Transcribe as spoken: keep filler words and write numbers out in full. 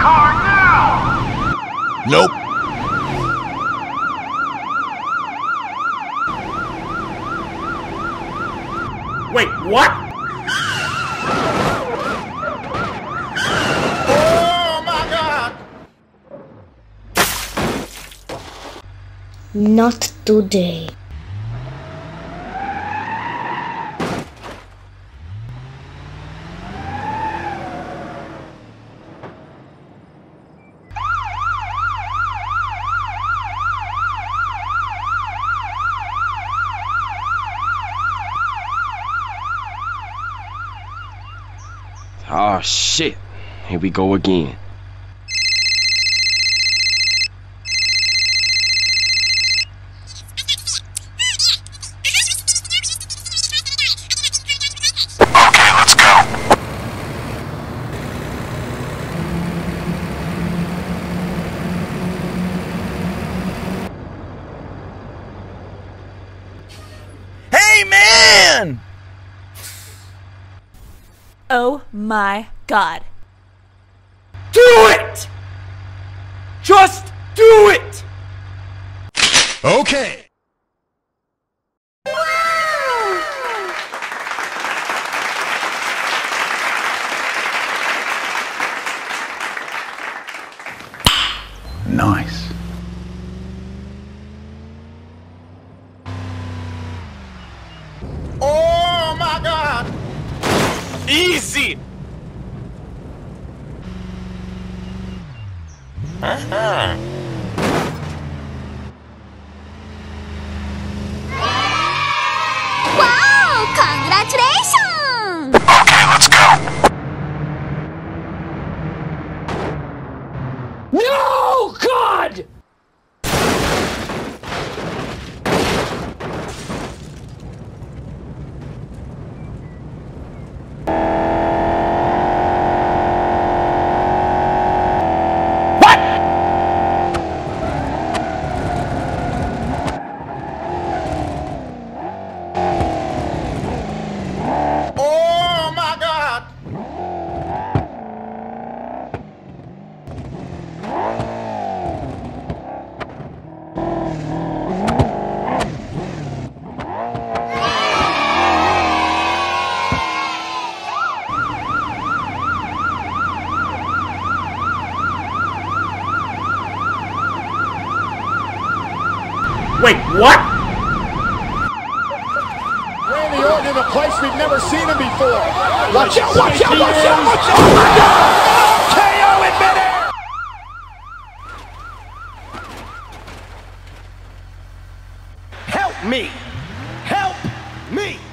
car now! Nope. Wait, what? Oh my God! Not today. Oh shit, here we go again. Okay, let's go. Hey man! Oh my God. Do it! Just do it! Okay. Nice. Oh my God! Easy! Uh-huh. Wow! Congratulations! Okay, let's go. No! God! Oh my God! Wait, what? Randy Orton in a place we've never seen him before. Watch out, watch out, watch out, watch out! Oh my God! K O in midair! Help me! Help me!